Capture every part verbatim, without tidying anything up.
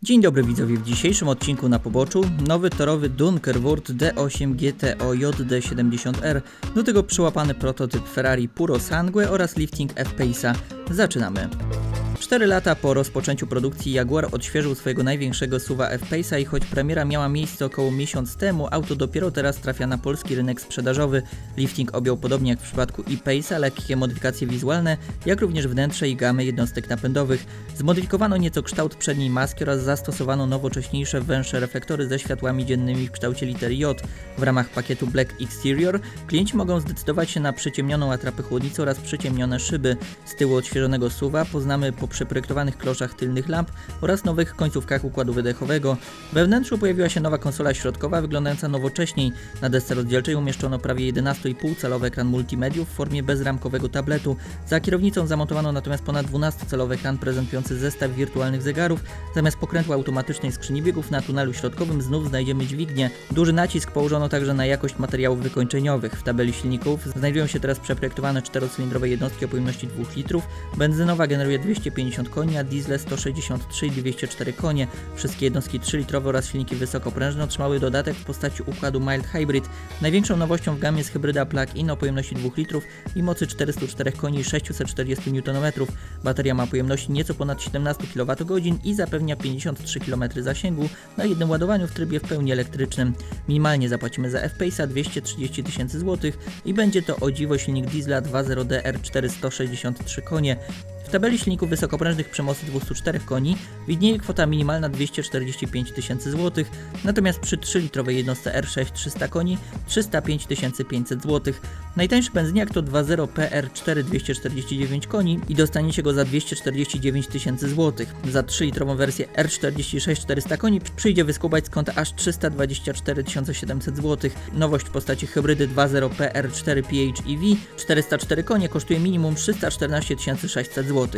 Dzień dobry widzowie, w dzisiejszym odcinku na poboczu nowy torowy Dunkerwort D osiem G T O J D siedemdziesiąt R, do tego przyłapany prototyp Ferrari Puro Sangue oraz lifting F-Pace'a. Zaczynamy! cztery lata po rozpoczęciu produkcji Jaguar odświeżył swojego największego suwa F-Pace'a i choć premiera miała miejsce około miesiąc temu, auto dopiero teraz trafia na polski rynek sprzedażowy. Lifting objął podobnie jak w przypadku e-Pace'a lekkie modyfikacje wizualne, jak również wnętrze i gamy jednostek napędowych. Zmodyfikowano nieco kształt przedniej maski oraz zastosowano nowocześniejsze, węższe reflektory ze światłami dziennymi w kształcie litery J. W ramach pakietu Black Exterior klienci mogą zdecydować się na przyciemnioną atrapę chłodnicy oraz przyciemnione szyby. Z tyłu odświeżonego suwa poznamy po przeprojektowanych kloszach tylnych lamp oraz nowych końcówkach układu wydechowego. We wnętrzu pojawiła się nowa konsola środkowa wyglądająca nowocześniej. Na desce rozdzielczej umieszczono prawie jedenaście i pół calowy ekran multimediów w formie bezramkowego tabletu. Za kierownicą zamontowano natomiast ponad dwunastocalowy ekran prezentujący zestaw wirtualnych zegarów. Zamiast pokrętła automatycznej skrzyni biegów na tunelu środkowym znów znajdziemy dźwignię. Duży nacisk położono także na jakość materiałów wykończeniowych. W tabeli silników znajdują się teraz przeprojektowane czterocylindrowe jednostki o pojemności dwóch litrów. Benzynowa generuje dwieście pięćdziesiąt koni, a diesle sto sześćdziesiąt trzy i dwieście cztery konie. Wszystkie jednostki trzylitrowe oraz silniki wysokoprężne otrzymały dodatek w postaci układu Mild Hybrid. Największą nowością w gamie jest hybryda plug-in o pojemności dwóch litrów i mocy czterystu czterech koni i sześciuset czterdziestu niutonometrów. Bateria ma pojemność nieco ponad siedemnaście kilowatogodzin i zapewnia pięćdziesiąt trzy kilometry zasięgu na jednym ładowaniu w trybie w pełni elektrycznym. Minimalnie zapłacimy za F-Pace'a dwieście trzydzieści tysięcy złotych i będzie to o dziwo silnik diesla dwa zero D R cztery sto sześćdziesiąt trzy konie. W tabeli silników wysokoprężnych przy mocy dwustu czterech koni widnieje kwota minimalna dwieście czterdzieści pięć tysięcy złotych, natomiast przy trzylitrowej jednostce R sześć trzysta koni trzysta pięć tysięcy pięćset złotych. Najtańszy benzyniak to dwa zero P R cztery dwieście czterdzieści dziewięć koni i dostaniecie go za dwieście czterdzieści dziewięć tysięcy złotych. Za trzylitrową wersję R czterdzieści sześć czterysta koni przyjdzie wyskubać z konta aż trzysta dwadzieścia cztery tysiące siedemset złotych. Nowość w postaci hybrydy dwa zero P R cztery P H E V czterysta cztery konie kosztuje minimum trzysta czternaście tysięcy sześćset złotych.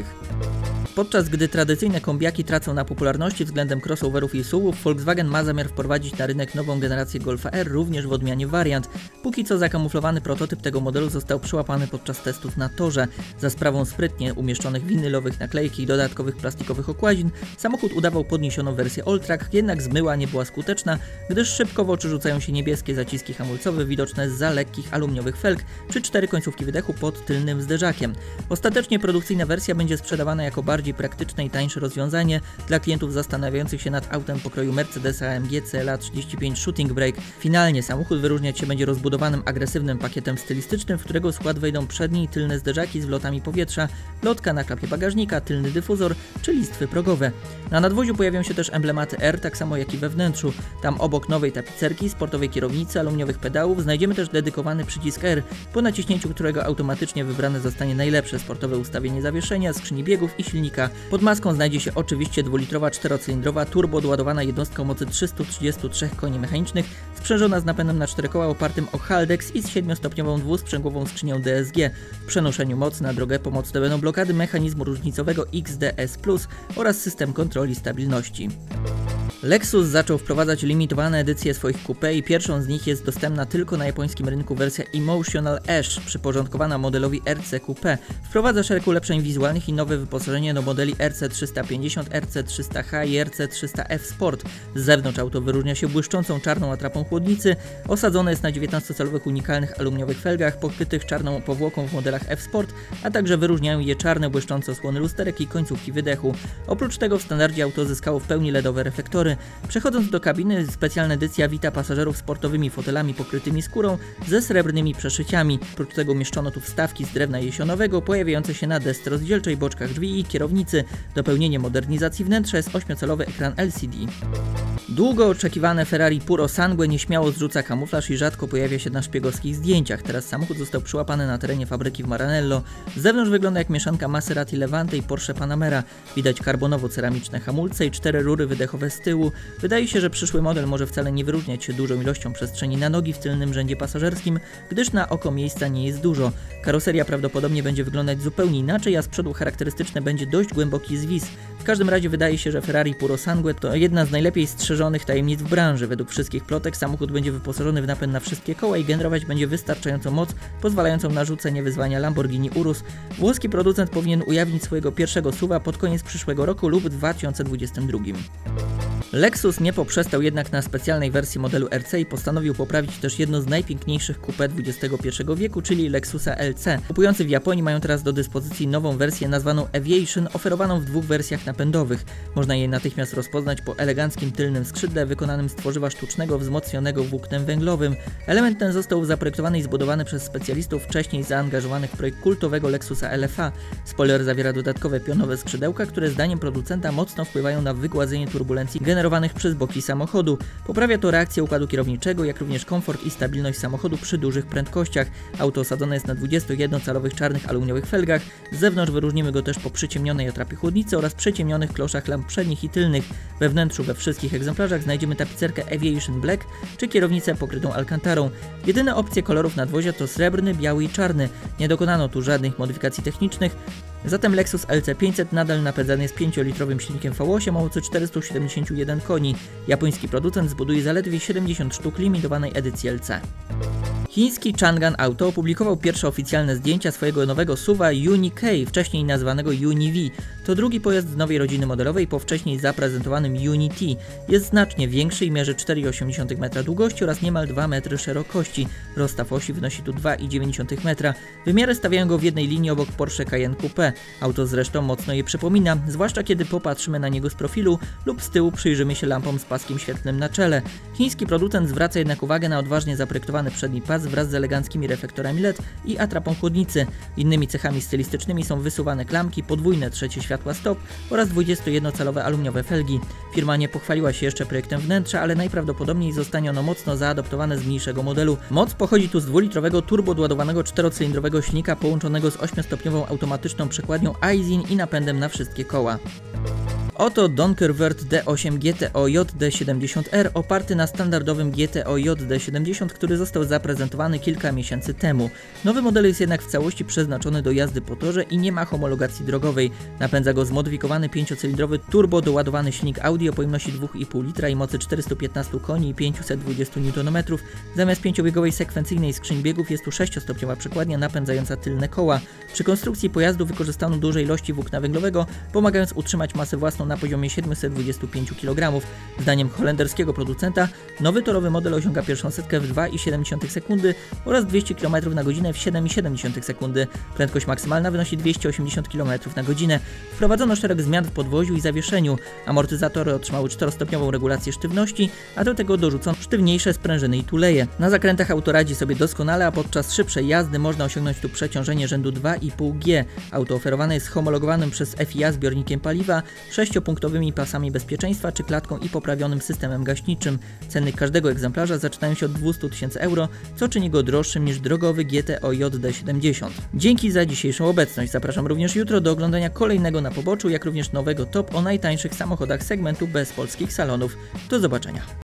Podczas gdy tradycyjne kombiaki tracą na popularności względem crossoverów i SUVów, Volkswagen ma zamiar wprowadzić na rynek nową generację Golfa R, również w odmianie wariant. Póki co zakamuflowany prototyp tego modelu został przyłapany podczas testów na torze. Za sprawą sprytnie umieszczonych winylowych naklejek i dodatkowych plastikowych okładzin, samochód udawał podniesioną wersję Alltrack, jednak zmyła nie była skuteczna, gdyż szybko w oczy rzucają się niebieskie zaciski hamulcowe widoczne zza lekkich aluminiowych felg, czy cztery końcówki wydechu pod tylnym zderzakiem. Ostatecznie produkcyjna wersja będzie sprzedawana jako bardziej praktyczne i tańsze rozwiązanie dla klientów zastanawiających się nad autem pokroju Mercedes A M G C L A trzydzieści pięć Shooting Brake. Finalnie samochód wyróżniać się będzie rozbudowanym, agresywnym pakietem stylistycznym, w którego skład wejdą przednie i tylne zderzaki z wlotami powietrza, lotka na klapie bagażnika, tylny dyfuzor czy listwy progowe. Na nadwoziu pojawią się też emblematy R, tak samo jak i we wnętrzu. Tam obok nowej tapicerki, sportowej kierownicy, aluminiowych pedałów znajdziemy też dedykowany przycisk R, po naciśnięciu którego automatycznie wybrane zostanie najlepsze sportowe ustawienie zawieszenia, skrzyni biegów i silnika. Pod maską znajdzie się oczywiście dwulitrowa czterocylindrowa turbo doładowana jednostka o mocy trzystu trzydziestu trzech koni mechanicznych, sprzężona z napędem na cztery koła opartym o Haldex i z siedmiostopniową dwusprzęgłową skrzynią D S G. W przenoszeniu mocy na drogę pomoc to będą blokady mechanizmu różnicowego X D S plus oraz system kontroli stabilności. Lexus zaczął wprowadzać limitowane edycje swoich coupé i pierwszą z nich jest dostępna tylko na japońskim rynku wersja Emotional Ash, przyporządkowana modelowi R C Coupé. Wprowadza szereg ulepszeń wizualnych i nowe wyposażenie do modeli R C trzysta pięćdziesiąt, R C trzysta H i R C trzysta F Sport. Z zewnątrz auto wyróżnia się błyszczącą czarną atrapą chłodnicy, osadzone jest na dziewiętnastocalowych unikalnych aluminiowych felgach pokrytych czarną powłoką w modelach F Sport, a także wyróżniają je czarne błyszczące osłony lusterek i końcówki wydechu. Oprócz tego w standardzie auto zyskało w pełni L E dowe reflektory. Przechodząc do kabiny, specjalna edycja wita pasażerów sportowymi fotelami pokrytymi skórą ze srebrnymi przeszyciami. Oprócz tego umieszczono tu wstawki z drewna jesionowego pojawiające się na desce rozdzielczej, boczkach drzwi i kierownicy. Dopełnienie modernizacji wnętrza jest ośmiocalowy ekran L C D. Długo oczekiwane Ferrari Puro Sangue nieśmiało zrzuca kamuflaż i rzadko pojawia się na szpiegowskich zdjęciach. Teraz samochód został przyłapany na terenie fabryki w Maranello. Z zewnątrz wygląda jak mieszanka Maserati Levante i Porsche Panamera. Widać karbonowo-ceramiczne hamulce i cztery rury wydechowe z tyłu. Wydaje się, że przyszły model może wcale nie wyróżniać się dużą ilością przestrzeni na nogi w tylnym rzędzie pasażerskim, gdyż na oko miejsca nie jest dużo. Karoseria prawdopodobnie będzie wyglądać zupełnie inaczej, a z przodu charakterystyczny będzie dość głęboki zwis. W każdym razie wydaje się, że Ferrari Puro Sangue to jedna z najlepiej strzeżonych niestrzeżonych tajemnic w branży. Według wszystkich plotek samochód będzie wyposażony w napęd na wszystkie koła i generować będzie wystarczającą moc, pozwalającą na rzucenie wyzwania Lamborghini Urus. Włoski producent powinien ujawnić swojego pierwszego suwa pod koniec przyszłego roku lub w dwa tysiące dwudziestym drugim. Lexus nie poprzestał jednak na specjalnej wersji modelu R C i postanowił poprawić też jedno z najpiękniejszych coupé dwudziestego pierwszego wieku, czyli Lexusa L C. Kupujący w Japonii mają teraz do dyspozycji nową wersję nazwaną Aviation, oferowaną w dwóch wersjach napędowych. Można je natychmiast rozpoznać po eleganckim tylnym skrzydle wykonanym z tworzywa sztucznego wzmocnionego włóknem węglowym. Element ten został zaprojektowany i zbudowany przez specjalistów wcześniej zaangażowanych w projekt kultowego Lexusa L F A. Spoiler zawiera dodatkowe pionowe skrzydełka, które zdaniem producenta mocno wpływają na wygładzenie turbulencji generowanych przez boki samochodu. Poprawia to reakcję układu kierowniczego, jak również komfort i stabilność samochodu przy dużych prędkościach. Auto osadzone jest na dwudziestojednocalowych czarnych aluminiowych felgach. Z zewnątrz wyróżnimy go też po przyciemnionej atrapie chłodnicy oraz przyciemnionych kloszach lamp przednich i tylnych. We wnętrzu we wszystkich egzemplarzach znajdziemy tapicerkę Aviation Black czy kierownicę pokrytą alkantarą. Jedyne opcje kolorów nadwozia to srebrny, biały i czarny. Nie dokonano tu żadnych modyfikacji technicznych. Zatem Lexus L C pięćset nadal napędzany jest pięciolitrowym silnikiem V osiem o mocy czterystu siedemdziesięciu jeden koni. Japoński producent zbuduje zaledwie siedemdziesiąt sztuk limitowanej edycji L C. Chiński Changan Auto opublikował pierwsze oficjalne zdjęcia swojego nowego suwa Uni-K, wcześniej nazwanego Uni-V. To drugi pojazd z nowej rodziny modelowej po wcześniej zaprezentowanym Uni-T. Jest znacznie większy i mierzy cztery przecinek osiem metra długości oraz niemal dwa metry szerokości. Rozstaw osi wynosi tu dwa przecinek dziewięć metra. Wymiary stawiają go w jednej linii obok Porsche Cayenne Coupé. Auto zresztą mocno je przypomina, zwłaszcza kiedy popatrzymy na niego z profilu lub z tyłu przyjrzymy się lampom z paskiem świetlnym na czele. Chiński producent zwraca jednak uwagę na odważnie zaprojektowany przedni pas wraz z eleganckimi reflektorami L E D i atrapą chłodnicy. Innymi cechami stylistycznymi są wysuwane klamki, podwójne trzecie światła stop oraz dwudziestojednocalowe aluminiowe felgi. Firma nie pochwaliła się jeszcze projektem wnętrza, ale najprawdopodobniej zostanie ono mocno zaadoptowane z mniejszego modelu. Moc pochodzi tu z dwulitrowego turbodoładowanego czterocylindrowego silnika połączonego z ośmiostopniową automatyczną przekładnią Aisin i napędem na wszystkie koła. Oto Donkerwert D osiem G T O J D siedemdziesiąt R oparty na standardowym G T O J D siedemdziesiąt, który został zaprezentowany kilka miesięcy temu. Nowy model jest jednak w całości przeznaczony do jazdy po torze i nie ma homologacji drogowej. Napędza go zmodyfikowany pięciocylindrowy turbo doładowany silnik Audi o pojemności dwa i pół litra i mocy czterystu piętnastu koni i pięćset dwadzieścia niutonometrów. Zamiast pięciobiegowej sekwencyjnej skrzyni biegów jest tu sześciostopniowa przekładnia napędzająca tylne koła. Przy konstrukcji pojazdu wykorzystano duże ilości włókna węglowego, pomagając utrzymać masę własną na poziomie siedemset dwadzieścia pięć kilogramów. Zdaniem holenderskiego producenta nowy torowy model osiąga pierwszą setkę w dwa przecinek siedem sekundy oraz dwieście kilometrów na godzinę w siedem przecinek siedem sekundy. Prędkość maksymalna wynosi dwieście osiemdziesiąt kilometrów na godzinę. Wprowadzono szereg zmian w podwoziu i zawieszeniu. Amortyzatory otrzymały czterostopniową regulację sztywności, a do tego dorzucono sztywniejsze sprężyny i tuleje. Na zakrętach auto radzi sobie doskonale, a podczas szybszej jazdy można osiągnąć tu przeciążenie rzędu dwa i pół G. Auto oferowane jest homologowanym przez F I A zbiornikiem paliwa, sześciopunktowymi pasami bezpieczeństwa czy klatką i poprawionym systemem gaśniczym. Ceny każdego egzemplarza zaczynają się od dwieście tysięcy euro, co czyni go droższym niż drogowy G T O J D siedemdziesiąt. Dzięki za dzisiejszą obecność. Zapraszam również jutro do oglądania kolejnego na poboczu, jak również nowego top o najtańszych samochodach segmentu bez polskich salonów. Do zobaczenia.